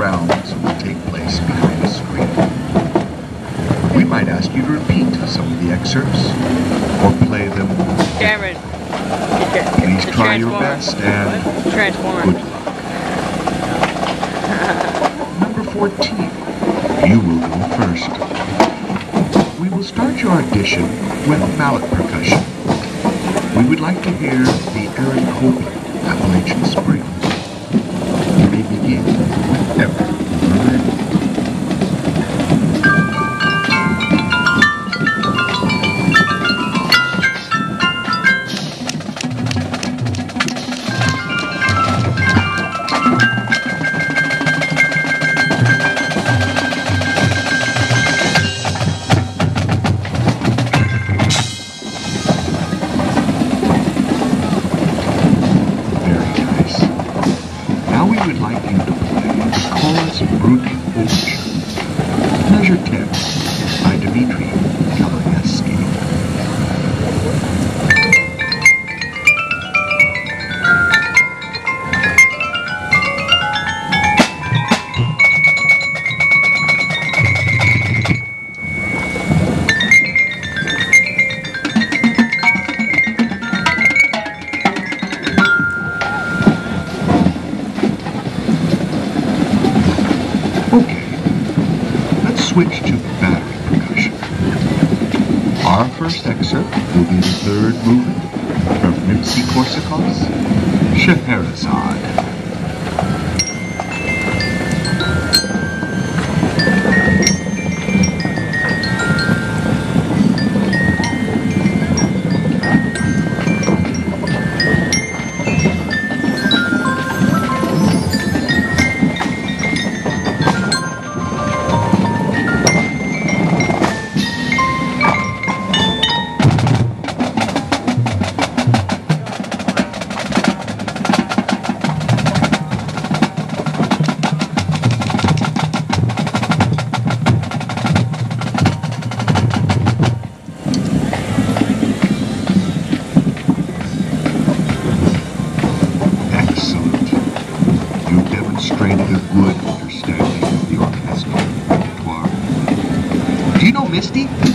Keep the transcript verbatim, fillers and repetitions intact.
rounds will take place behind a screen. We might ask you to repeat some of the excerpts or play them. Cameron. Please try your best and Transformer. good luck. Number fourteen. You will go first. We will start your audition with mallet percussion. We would like to hear the Aaron Copeland Appalachian Spring. You may begin whenever you are ready. Switch to battery percussion. Our first excerpt will be the third movement from Rimsky-Korsakov's Scheherazade. Misty?